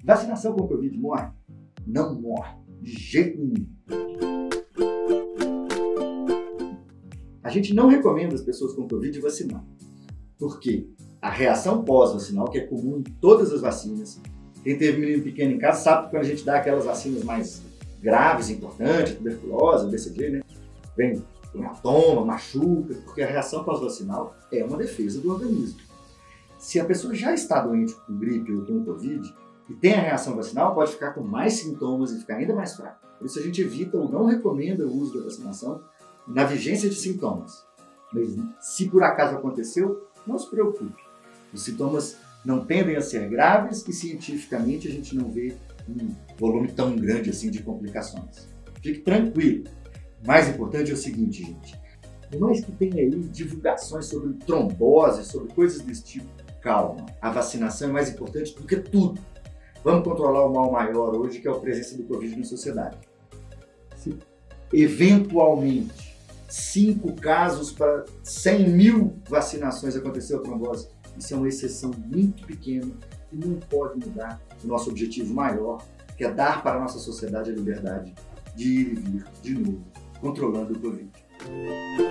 Vacinação com Covid morre? Não morre, de jeito nenhum. A gente não recomenda as pessoas com Covid vacinar, porque a reação pós-vacinal, que é comum em todas as vacinas, quem teve menino pequeno em casa sabe que quando a gente dá aquelas vacinas mais graves, importantes, tuberculose, BCG, né? Vem hematoma, machuca, porque a reação pós-vacinal é uma defesa do organismo. Se a pessoa já está doente com gripe ou com Covid e tem a reação vacinal, pode ficar com mais sintomas e ficar ainda mais fraco. Por isso a gente evita ou não recomenda o uso da vacinação na vigência de sintomas. Mas se por acaso aconteceu, não se preocupe. Os sintomas não tendem a ser graves e cientificamente a gente não vê um volume tão grande assim de complicações. Fique tranquilo. O mais importante é o seguinte, gente. Por mais que tenha aí divulgações sobre trombose, sobre coisas desse tipo, calma. A vacinação é mais importante do que tudo. Vamos controlar o mal maior hoje, que é a presença do Covid na sociedade. Se eventualmente 5 casos para 100 mil vacinações aconteceu a trombose, isso é uma exceção muito pequena e não pode mudar o nosso objetivo maior, que é dar para a nossa sociedade a liberdade de ir e vir de novo, controlando o Covid.